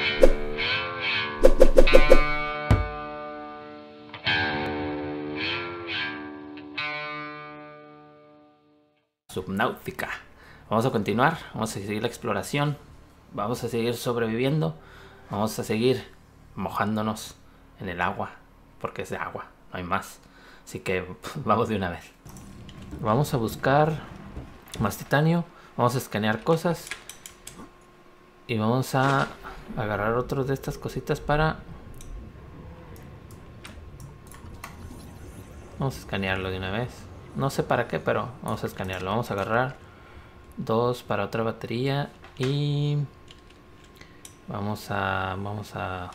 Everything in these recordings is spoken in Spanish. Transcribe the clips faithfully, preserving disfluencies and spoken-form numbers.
Subnáutica. Vamos a continuar, vamos a seguir la exploración, vamos a seguir sobreviviendo, vamos a seguir mojándonos en el agua, porque es de agua, no hay más. Así que vamos de una vez. Vamos a buscar más titanio, vamos a escanear cosas y vamos a agarrar otros de estas cositas para... Vamos a escanearlo de una vez. No sé para qué, pero vamos a escanearlo. Vamos a agarrar dos para otra batería y vamos a... Vamos a...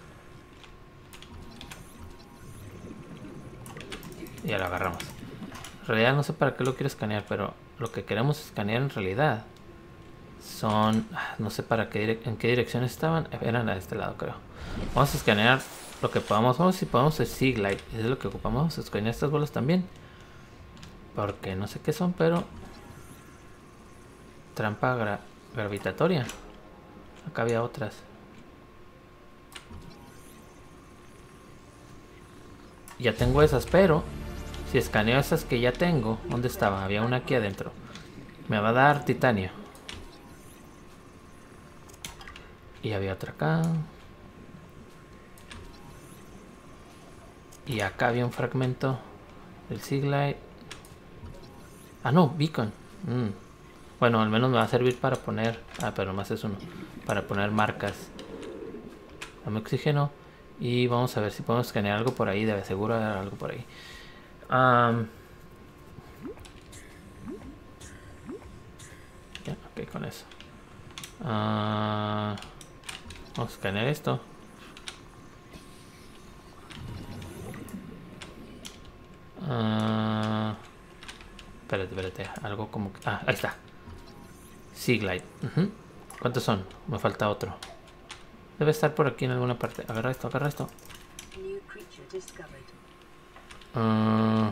Ya lo agarramos. En realidad no sé para qué lo quiero escanear, pero lo que queremos escanear en realidad son... No sé para qué, en qué dirección estaban. Eran a este lado, creo. Vamos a escanear lo que podamos. Vamos si podemos el Seaglide. Es lo que ocupamos. Vamos a escanear estas bolas también. Porque no sé qué son, pero... Trampa gra gravitatoria. Acá había otras. Ya tengo esas, pero... Si escaneo esas que ya tengo... ¿Dónde estaba? Había una aquí adentro. Me va a dar titanio. Y había otra acá. Y acá había un fragmento del Seaglide. Ah, no, beacon. Mm. Bueno, al menos me va a servir para poner... Ah, pero más es uno. Para poner marcas. Dame oxígeno. Y vamos a ver si podemos escanear algo por ahí. Debe seguro haber algo por ahí. Um, ya, ok, con eso. Uh, vamos a escanear esto. Uh, espérate, espérate. Algo como... Ah, ahí está. Seaglide. Uh-huh. ¿Cuántos son? Me falta otro. Debe estar por aquí en alguna parte. Agarra esto, agarra esto. Uh,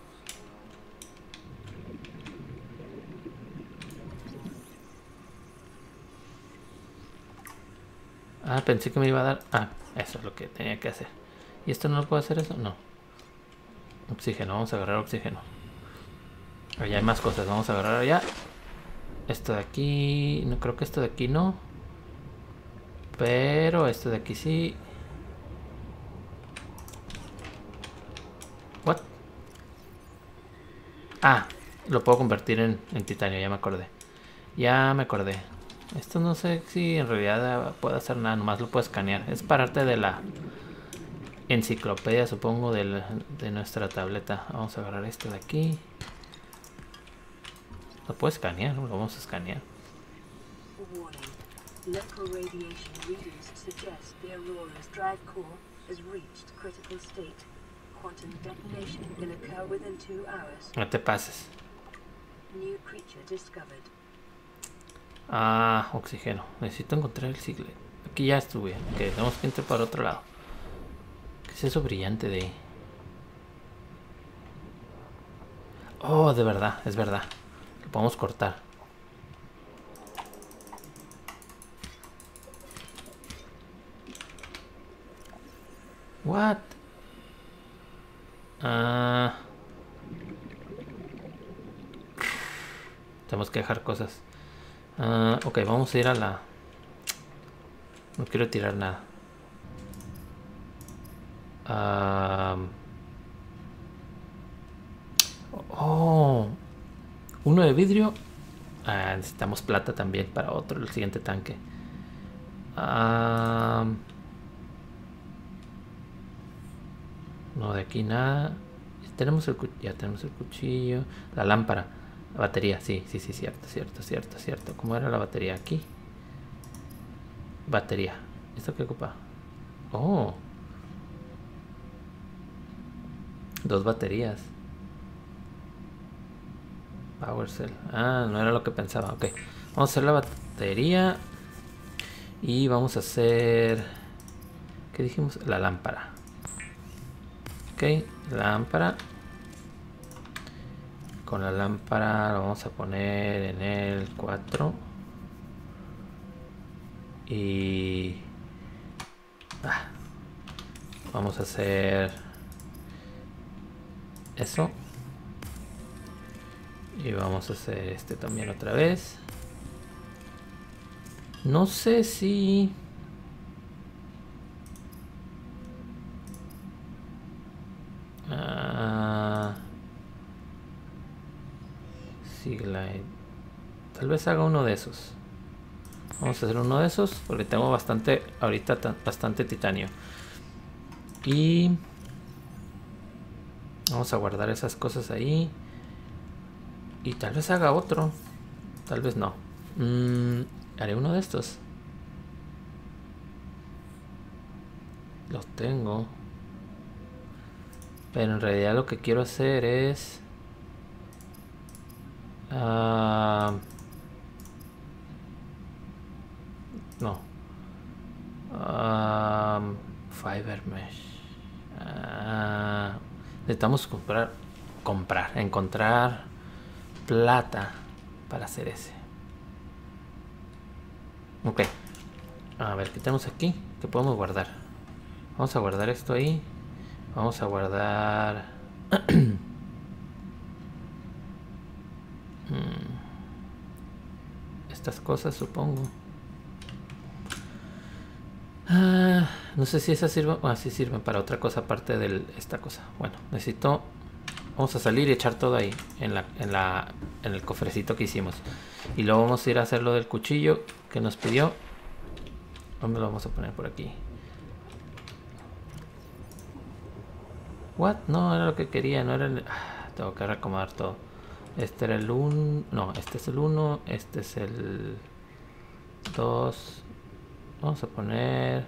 ah, pensé que me iba a dar... Ah, eso es lo que tenía que hacer. ¿Y esto no lo puedo hacer eso? No. Oxígeno, vamos a agarrar oxígeno. Allá hay más cosas, vamos a agarrar allá. Esto de aquí... No creo que esto de aquí no. Pero esto de aquí sí. What? Ah, lo puedo convertir en, en titanio, ya me acordé. Ya me acordé. Esto no sé si en realidad puede hacer nada, nomás lo puedo escanear. Es parte de la enciclopedia, supongo, del, de nuestra tableta. Vamos a agarrar esto de aquí. Lo puedo escanear, lo vamos a escanear. Local radiation readings suggest the Aurora's drive core has reached critical state. Quantum detonation can occur within two hours. No te pases. New creature discovered. Ah, oxígeno. Necesito encontrar el Seaglide. Aquí ya estuve. Ok, tenemos que entrar para otro lado. ¿Qué es eso brillante de ahí? Oh, de verdad, es verdad. Lo podemos cortar. What? Ah. Tenemos que dejar cosas. Ah, ok, vamos a ir a la... No quiero tirar nada. Ah. Oh. Uno de vidrio. Ah, necesitamos plata también para otro, el siguiente tanque. Ah. No, de aquí nada. Tenemos el, ya tenemos el cuchillo. La lámpara. La batería, sí, sí, sí, cierto, cierto, cierto, cierto. ¿Cómo era la batería aquí? Batería. ¿Esto qué ocupa? Oh. Dos baterías. Power cell. Ah, no era lo que pensaba. Ok. Vamos a hacer la batería. Y vamos a hacer... ¿Qué dijimos? La lámpara. Ok, lámpara. Con la lámpara lo vamos a poner en el cuatro. Y Vamos a hacer eso. Y vamos a hacer este también otra vez. No sé si... Uh... Seaglide. Tal vez haga uno de esos. Vamos a hacer uno de esos porque tengo bastante, ahorita bastante titanio. Y vamos a guardar esas cosas ahí. Y tal vez haga otro. Tal vez no. Mm, haré uno de estos. Los tengo. Pero en realidad lo que quiero hacer es... Uh, no. Uh, fiber mesh. Uh, necesitamos comprar, comprar, encontrar plata para hacer ese. Ok. A ver, ¿qué tenemos aquí? ¿Qué podemos guardar? Vamos a guardar esto ahí. Vamos a guardar... estas cosas, supongo. Ah, no sé si esas sirven... Ah, sí sirven para otra cosa aparte de esta cosa. Bueno, necesito... Vamos a salir y echar todo ahí, en la, en la, en el cofrecito que hicimos. Y luego vamos a ir a hacer lo del cuchillo que nos pidió. ¿Dónde lo vamos a poner? Por aquí. What? No, era lo que quería, no era el... Ah, tengo que reacomodar todo. Este era el uno. No, este es el uno. Este es el dos. Vamos a poner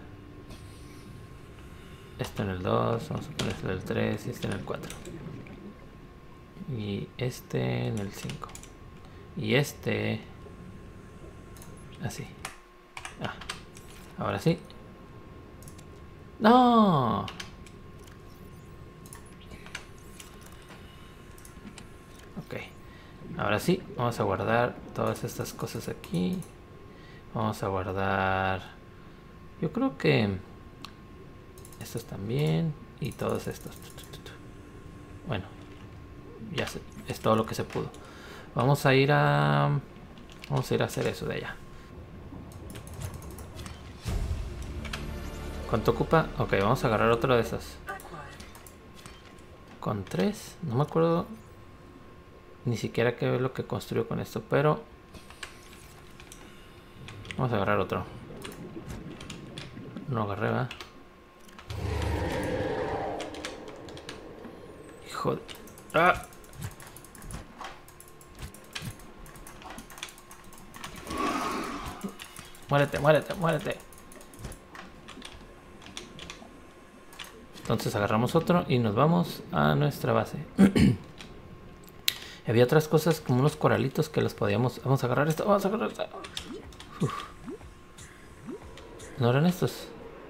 este en el dos. Vamos a poner este en el tres y este en el cuatro. Y este en el cinco. Y este así. Ah, ahora sí. ¡No! Ok. Ahora sí, vamos a guardar todas estas cosas aquí. Vamos a guardar... Yo creo que... estos también. Y todos estos. Bueno. Ya sé, es todo lo que se pudo. Vamos a ir a... Vamos a ir a hacer eso de allá. ¿Cuánto ocupa? Ok, vamos a agarrar otro de esos. Con tres. No me acuerdo ni siquiera qué es lo que construyo con esto, pero... Vamos a agarrar otro. No agarré, ¿verdad? Hijo de... ¡Ah! Muérete, muérete, muérete. Entonces agarramos otro y nos vamos a nuestra base. Había otras cosas como unos coralitos que los podíamos... Vamos a agarrar esto, vamos a agarrar esto. Uf. ¿No eran estos?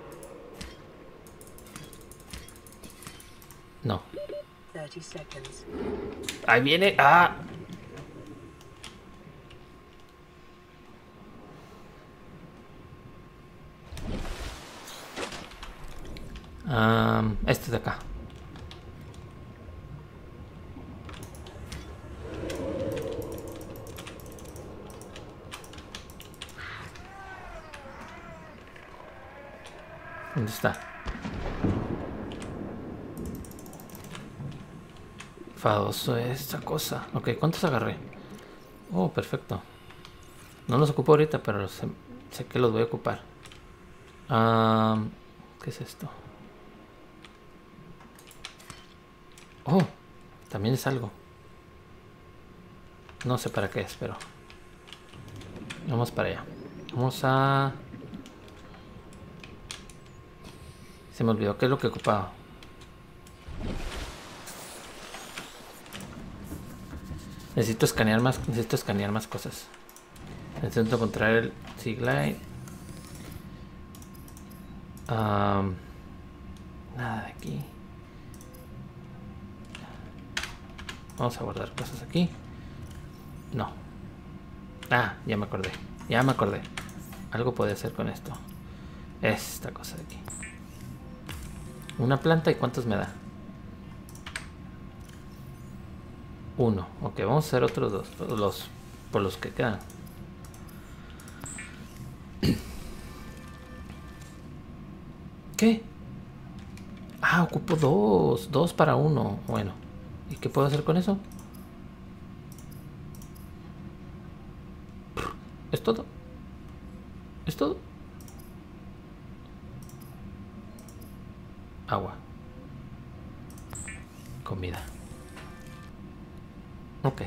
No. Ahí viene. ¡Ah! Um, este de acá. ¿Dónde está? Fadoso esta cosa. Ok, ¿cuántos agarré? Oh, perfecto. No los ocupo ahorita, pero sé, sé que los voy a ocupar. Um, ¿Qué es esto? Oh, también es algo. No sé para qué es, pero... Vamos para allá. Vamos a... Se me olvidó qué es lo que ocupaba. Necesito escanear más, necesito escanear más cosas. Necesito encontrar el Seaglide. Um, nada de aquí. Vamos a guardar cosas aquí. No. Ah, ya me acordé. Ya me acordé. Algo puede hacer con esto. Esta cosa de aquí. Una planta, ¿y cuántos me da? Uno. Ok, vamos a hacer otros dos. Los, por los que quedan. ¿Qué? Ah, ocupo dos. Dos para uno. Bueno. ¿Y qué puedo hacer con eso? ¿Es todo? ¿Es todo? Agua. Comida. Ok.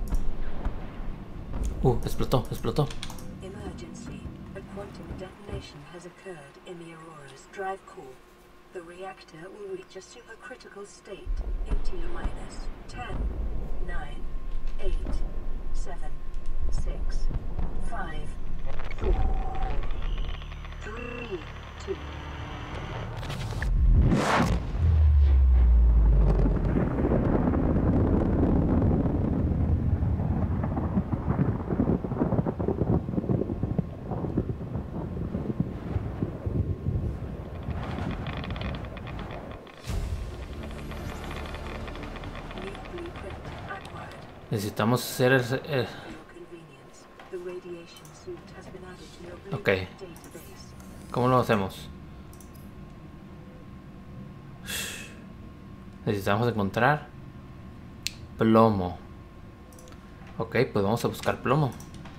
Uh, explotó, explotó. Emergency. A quantum detonation has occurred in the Aurora's drive core. The reactor will reach a supercritical state in T minus ten, nine, eight, seven, six, five, four, three, two. Necesitamos hacer el... el... Ok. ¿Cómo lo hacemos? Necesitamos encontrar plomo. Ok, pues vamos a buscar plomo.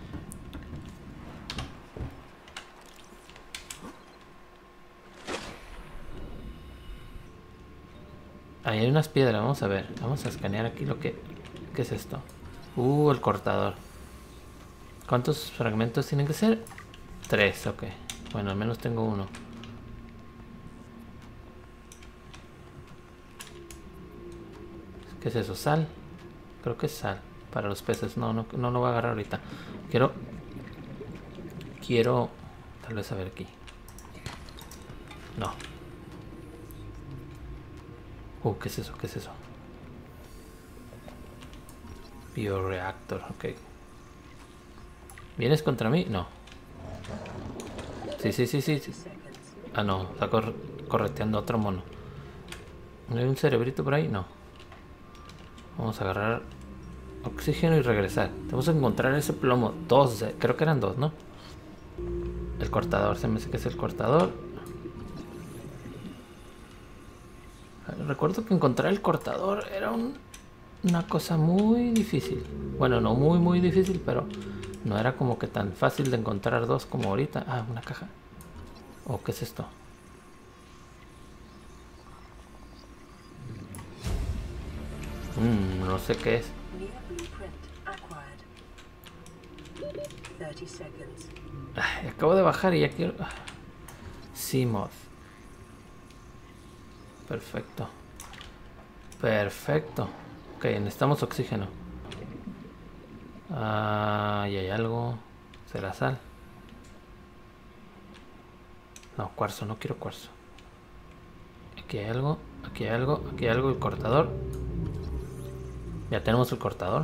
Ahí hay unas piedras, vamos a ver. Vamos a escanear aquí lo que... ¿Qué es esto? Uh, el cortador. ¿Cuántos fragmentos tienen que ser? Tres, ok. Bueno, al menos tengo uno. ¿Qué es eso? ¿Sal? Creo que es sal. Para los peces. No, no, no lo voy a agarrar ahorita. Quiero... Quiero... Tal vez a ver aquí. No. Uh, ¿qué es eso? ¿Qué es eso? Bioreactor, ok. ¿Vienes contra mí? No. Sí, sí, sí, sí, sí. Ah, no, está cor correteando otro mono. ¿No hay un cerebrito por ahí? No. Vamos a agarrar oxígeno y regresar. Tenemos que encontrar ese plomo. Dos, creo que eran dos, ¿no? El cortador, se me hace que es el cortador. Recuerdo que encontrar el cortador era un... una cosa muy difícil. Bueno, no muy muy difícil, pero no era como que tan fácil de encontrar dos como ahorita. Ah, una caja. ¿O oh, qué es esto? Mm, no sé qué es. Ay, acabo de bajar y ya quiero... Seamoth. Perfecto. Perfecto. Ok, necesitamos oxígeno. Ah, y hay algo. ¿Será sal? No, cuarzo, no quiero cuarzo. Aquí hay algo, aquí hay algo, aquí hay algo. El cortador. Ya tenemos el cortador.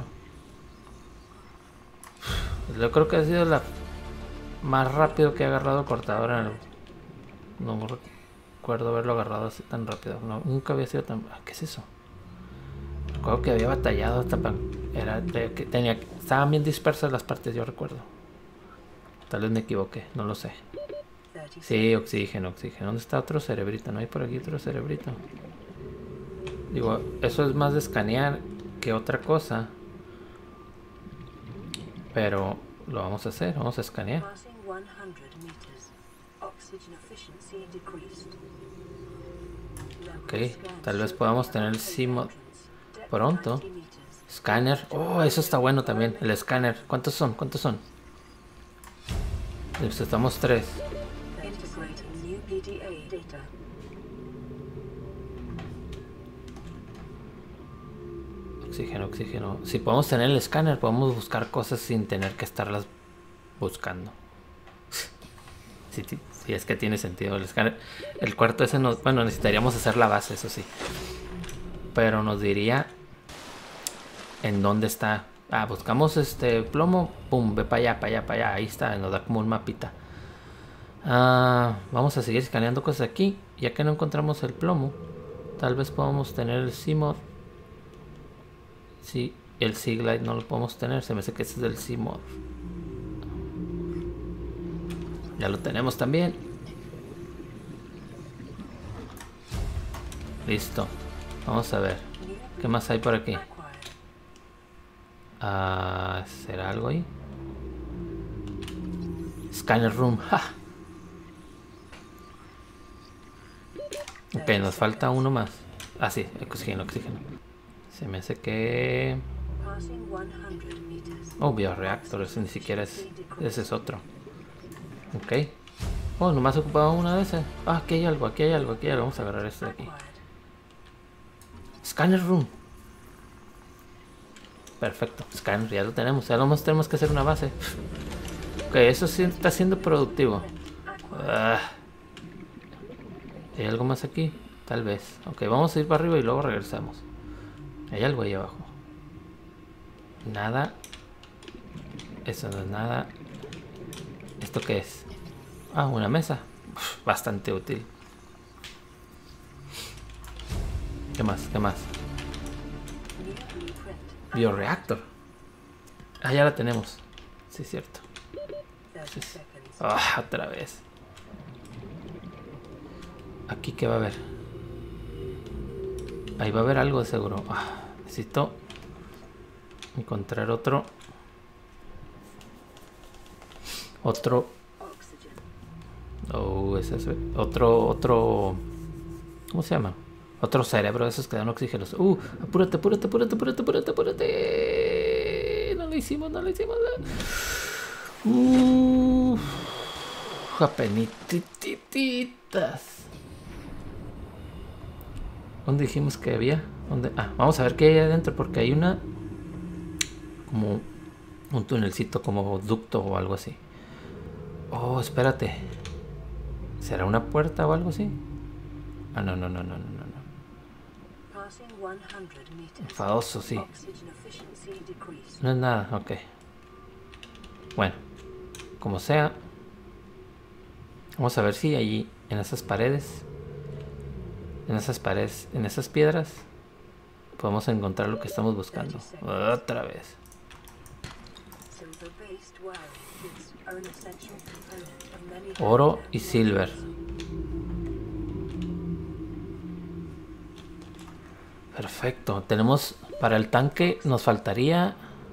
Yo creo que ha sido la más rápido que he agarrado el cortador en el... No recuerdo haberlo agarrado así tan rápido. No, nunca había sido tan... ¿Qué es eso? Recuerdo que había batallado hasta para... Era de que tenía... Estaban bien dispersas las partes, yo recuerdo. Tal vez me equivoqué, no lo sé. Sí, oxígeno, oxígeno. ¿Dónde está otro cerebrito? ¿No hay por aquí otro cerebrito? Digo, eso es más de escanear que otra cosa. Pero lo vamos a hacer, vamos a escanear. Ok, tal vez podamos tener el Seamoth pronto. Scanner. Oh, eso está bueno también. El escáner. ¿Cuántos son? ¿Cuántos son? Necesitamos tres. Oxígeno, oxígeno. Si podemos tener el escáner, podemos buscar cosas sin tener que estarlas buscando. Si sí, sí, es que tiene sentido el escáner. El cuarto ese nos... Bueno, necesitaríamos hacer la base, eso sí. Pero nos diría en dónde está. Ah, buscamos este plomo. Pum, ve para allá, para allá, para allá. Ahí está, nos da como un mapita. Ah, vamos a seguir escaneando cosas aquí. Ya que no encontramos el plomo, tal vez podamos tener el Seamod. Sí, el Seaglide no lo podemos tener. Se me hace que este es del Seamod. Ya lo tenemos también. Listo. Vamos a ver. ¿Qué más hay por aquí? Ah, ¿será algo ahí? Scanner Room. ¡Ja! Ok, nos falta uno más. Ah, sí, oxígeno, oxígeno. Se me hace que... Oh, bioreactor, ese ni siquiera es... Ese es otro. Ok. Oh, nomás ocupaba una de esas. Ah, aquí hay algo, aquí hay algo, aquí hay algo. Vamos a agarrar este de aquí. Scanner Room. Perfecto, scanner, ya lo tenemos. Ya nomás tenemos que hacer una base. Ok, eso sí está siendo productivo. Ah. ¿Hay algo más aquí? Tal vez. Ok, vamos a ir para arriba y luego regresamos. Hay algo ahí abajo. Nada. Eso no es nada. ¿Esto qué es? Ah, una mesa. Uf, bastante útil. ¿Qué más? ¿Qué más? Bioreactor. Ah, ya la tenemos. Sí, es cierto. Sí, sí. Ah, otra vez. Aquí qué va a haber. Ahí va a haber algo de seguro. Ah, necesito encontrar otro. Otro. Oh, ese es otro, otro. ¿Cómo se llama? Otro cerebro de esos que dan oxígeno. Uh, apúrate, apúrate, apúrate, apúrate, apúrate, apúrate. No lo hicimos, no lo hicimos. Uh, apenitititas. ¿Dónde dijimos que había? ¿Dónde? Ah, vamos a ver qué hay adentro porque hay una... Como un tunelcito, como ducto o algo así. Oh, espérate. ¿Será una puerta o algo así? Ah, no, no, no, no, no, no. Enfadoso, sí. No es nada, ok. Bueno, como sea. Vamos a ver si allí, en esas paredes, en esas paredes, en esas piedras, podemos encontrar lo que estamos buscando. Otra vez. Oro y silver. Perfecto. Tenemos para el tanque, nos faltaría...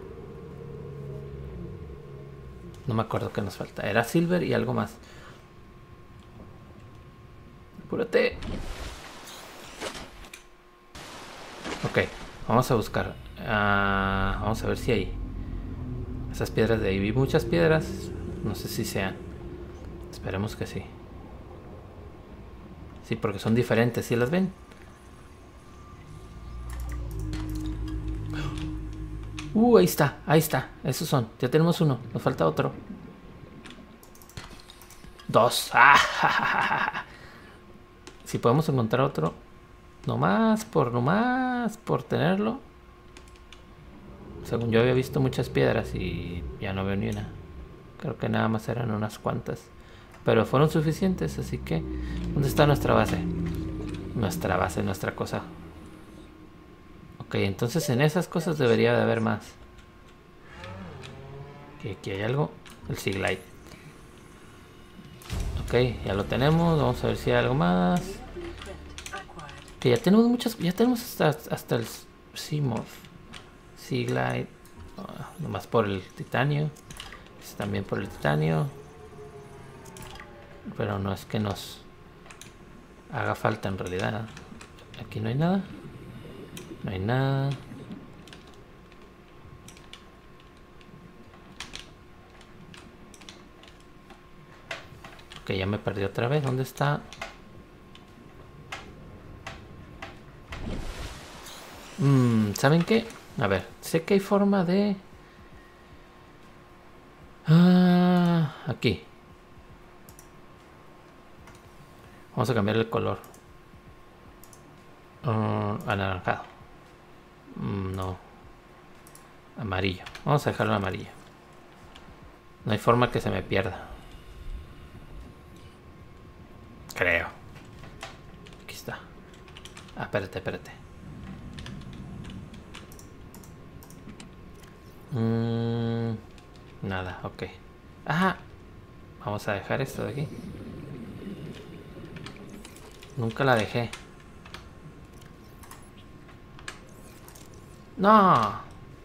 No me acuerdo qué nos falta. Era silver y algo más. Apúrate. Ok, vamos a buscar. Uh, vamos a ver si hay esas piedras de ahí. Vi muchas piedras. No sé si sean. Esperemos que sí. Sí, porque son diferentes. ¿Sí las ven? Uh, ahí está, ahí está. Esos son. Ya tenemos uno. Nos falta otro. Dos. Ah, si podemos encontrar otro. Nomás por, nomás por tenerlo. Según yo había visto muchas piedras y ya no veo ni una. Creo que nada más eran unas cuantas. Pero fueron suficientes, así que... ¿Dónde está nuestra base? Nuestra base, nuestra cosa. Ok, entonces en esas cosas debería de haber más. Y aquí hay algo. El Seaglide. Ok, ya lo tenemos. Vamos a ver si hay algo más. Que ya tenemos muchas. Ya tenemos hasta, hasta el Seamod. Seaglide. Oh, nomás por el titanio. Este también por el titanio. Pero no es que nos haga falta en realidad. Aquí no hay nada. No hay nada. Ok, ya me perdí otra vez. ¿Dónde está? Mm, ¿saben qué? A ver, sé que hay forma de... Ah, aquí. Vamos a cambiar el color. Uh, anaranjado. Mm, no. Amarillo. Vamos a dejarlo amarillo. No hay forma que se me pierda. Creo. Aquí está. Ah, espérate, espérate. Mm, nada, ok. Ajá. Vamos a dejar esto de aquí. Nunca la dejé. No.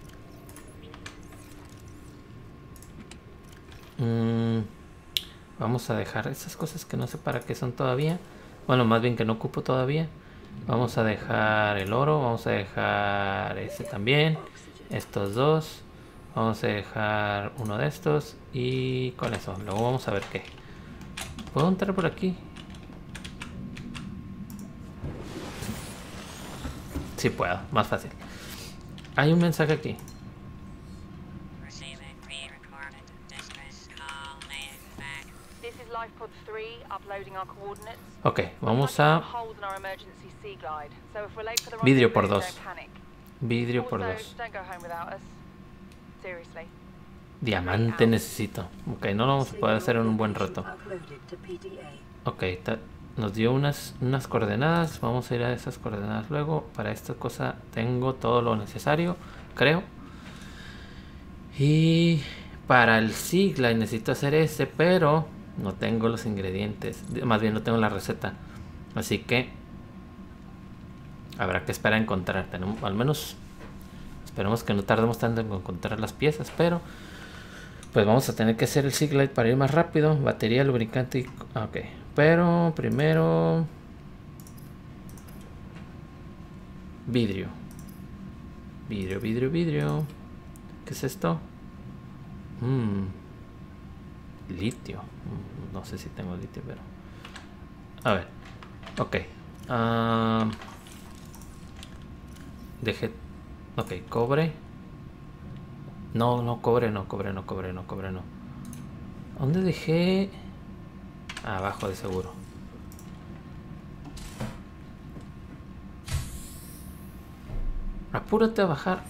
Mm, vamos a dejar esas cosas que no sé para qué son todavía. Bueno, más bien que no ocupo todavía. Vamos a dejar el oro. Vamos a dejar ese también. Estos dos. Vamos a dejar uno de estos. Y con eso. Luego vamos a ver qué. ¿Puedo entrar por aquí? Sí puedo. Más fácil. Hay un mensaje aquí. Ok, vamos a... Vidrio por dos. Vidrio por dos. Diamante necesito. Ok, no lo vamos a poder hacer en un buen rato. Ok, nos dio unas, unas coordenadas. Vamos a ir a esas coordenadas luego. Para esta cosa tengo todo lo necesario, creo. Y para el sigla necesito hacer ese, pero no tengo los ingredientes. Más bien no tengo la receta. Así que habrá que esperar a encontrar. Tenemos, al menos esperemos que no tardemos tanto en encontrar las piezas, pero pues vamos a tener que hacer el Seaglide para ir más rápido. Batería, lubricante y... ok, pero primero vidrio. Vidrio, vidrio, vidrio. ¿Qué es esto? Mm. Litio. No sé si tengo litio, pero... a ver. Ok. Uh... Dejé... ok, cobre. No, no, cobre, no, cobre, no, cobre, no, cobre, no. ¿Dónde dejé? Abajo de seguro. Apúrate a bajar.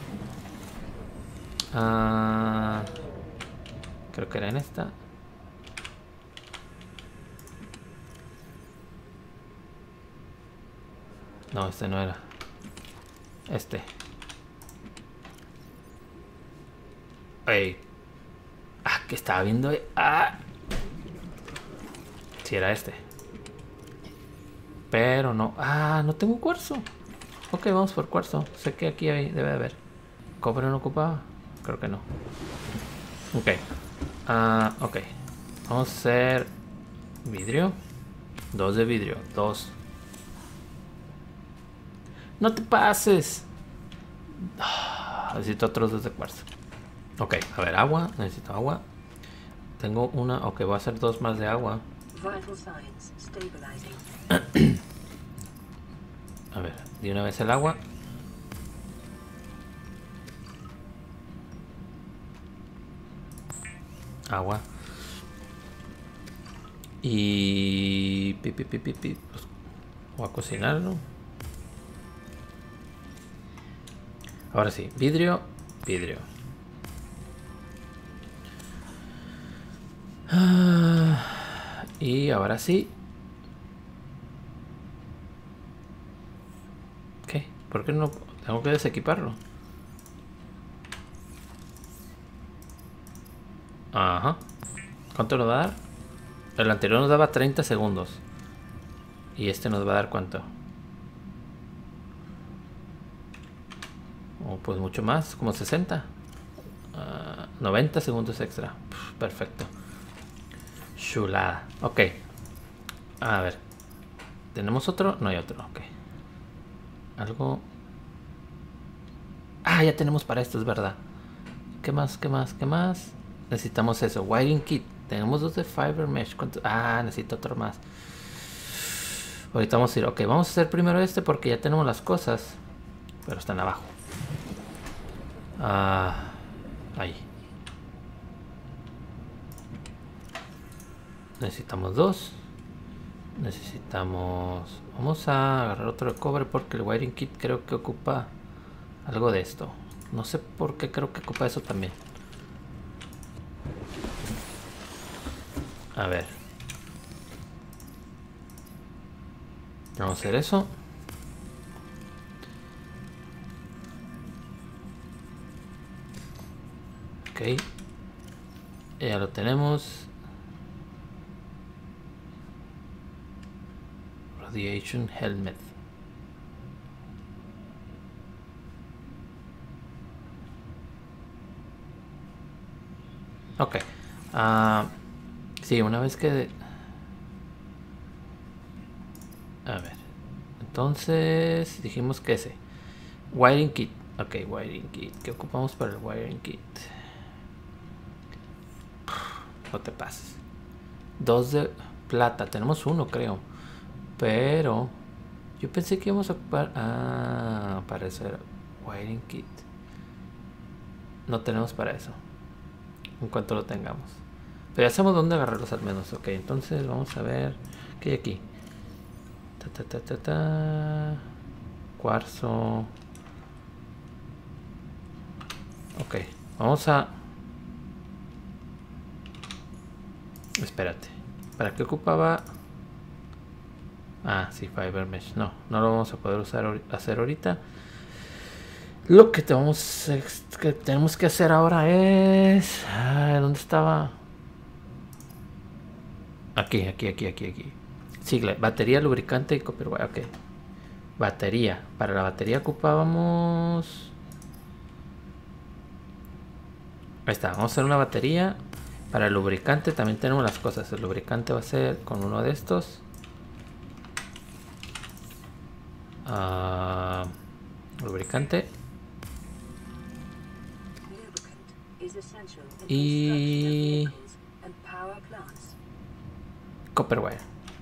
Ah, creo que era en esta. No, este no era. Este. Ey. Ah, que estaba viendo. Ah. Si era este. Pero no. Ah, no tengo cuarzo. Ok, vamos por cuarzo. Sé que aquí hay, debe de haber. ¿Cobre no ocupaba? Creo que no. Ok. Ah, ok. Vamos a hacer vidrio. Dos de vidrio. Dos. No te pases. Ah, necesito otros dos de cuarzo. Ok, a ver, agua. Necesito agua. Tengo una. Ok, voy a hacer dos más de agua. A ver, de una vez el agua. Agua. Y... pi, pi, pi, pi, pi. Pues, voy a cocinarlo. Ahora sí, vidrio, vidrio. Ah, y ahora sí. ¿Qué? ¿Por qué no? Tengo que desequiparlo. Ajá. ¿Cuánto nos va a dar? El anterior nos daba treinta segundos. Y este nos va a dar ¿cuánto? Oh, pues mucho más, como sesenta. Uh, noventa segundos extra. Uf, perfecto. Chulada. Ok. A ver. ¿Tenemos otro? No hay otro. Ok. Algo. Ah, ya tenemos para esto, es verdad. ¿Qué más? ¿Qué más? ¿Qué más? Necesitamos eso. Wiring kit. Tenemos dos de fiber mesh. ¿Cuánto? Ah, necesito otro más. Ahorita vamos a ir. Ok, vamos a hacer primero este porque ya tenemos las cosas. Pero están abajo. Ah, ahí. Necesitamos dos. Necesitamos... Vamos a agarrar otro de cobre porque el wiring kit creo que ocupa algo de esto. No sé por qué creo que ocupa eso también. A ver. Vamos a hacer eso. Ok. Ya lo tenemos. Radiation Helmet. Ok. Uh, sí, una vez que... A ver. Entonces, dijimos que ese. Wiring kit. Ok, wiring kit. ¿Qué ocupamos para el wiring kit? No te pases. Dos de plata. Tenemos uno, creo. Pero... Yo pensé que íbamos a ocupar... Ah, para eso era wiring kit. No tenemos para eso. En cuanto lo tengamos. Pero ya sabemos dónde agarrarlos al menos. Ok, entonces vamos a ver... ¿Qué hay aquí? Ta, ta, ta, ta, ta. Cuarzo. Ok, vamos a... Espérate. ¿Para qué ocupaba? Ah, sí, Fiber Mesh. No, no lo vamos a poder usar hacer ahorita. Lo que tenemos, que tenemos que hacer ahora es... Ah, ¿dónde estaba? Aquí, aquí, aquí, aquí, aquí. Sigla, batería, lubricante y copperwire. Ok. Batería. Para la batería ocupábamos... Ahí está, vamos a hacer una batería. Para el lubricante también tenemos las cosas. El lubricante va a ser con uno de estos. Uh, lubricante. Y... Copperwire.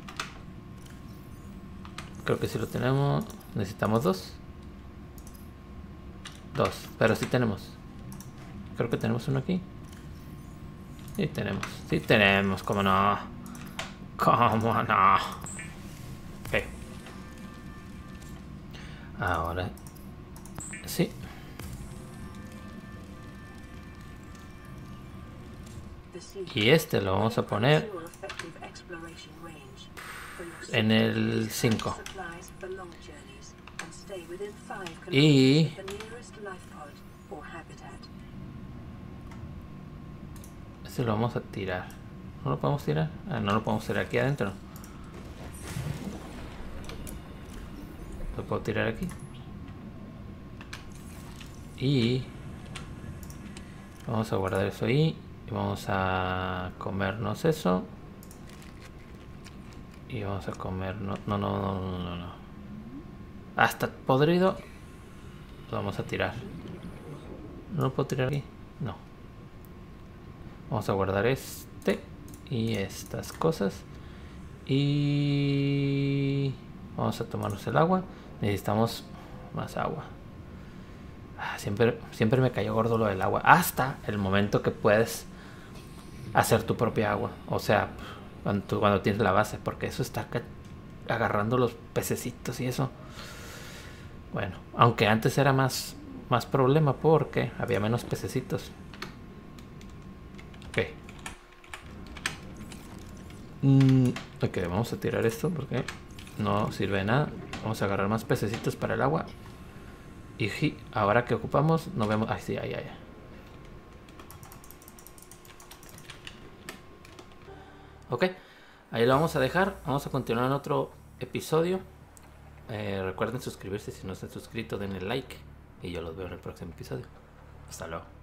Creo que sí lo tenemos. Necesitamos dos. Dos, pero sí tenemos. Creo que tenemos uno aquí. Sí tenemos, sí tenemos, cómo no. Cómo no. Ok. Ahora sí. Y este lo vamos a poner en el cinco. Y este lo vamos a tirar. ¿No lo podemos tirar? Ah, no lo podemos tirar aquí adentro. Lo puedo tirar aquí. Y vamos a guardar eso ahí. Y vamos a comernos eso. Y vamos a comernos... No, no, no, no, no, no. Hasta podrido. Lo vamos a tirar. ¿No lo puedo tirar aquí? No. Vamos a guardar este. Y estas cosas. Y... vamos a tomarnos el agua. Necesitamos más agua. Siempre, siempre me cayó gordo lo del agua. Hasta el momento que puedes hacer tu propia agua. O sea, cuando, tú, cuando tienes la base. Porque eso está agarrando los pececitos y eso. Bueno, aunque antes era más, más problema porque había menos pececitos. Ok. Mm, ok, vamos a tirar esto porque no sirve de nada. Vamos a agarrar más pececitos para el agua. Y ahora que ocupamos, no vemos... Ay, sí, ay, ay. Ok, ahí lo vamos a dejar. Vamos a continuar en otro episodio. Eh, recuerden suscribirse si no están suscritos, denle like. Y yo los veo en el próximo episodio. Hasta luego.